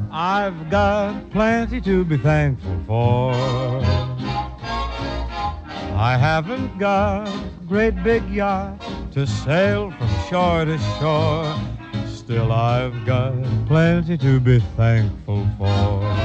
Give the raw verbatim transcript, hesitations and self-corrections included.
I've got plenty to be thankful for. I haven't got a great big yacht to sail from shore to shore. Still I've got plenty to be thankful for.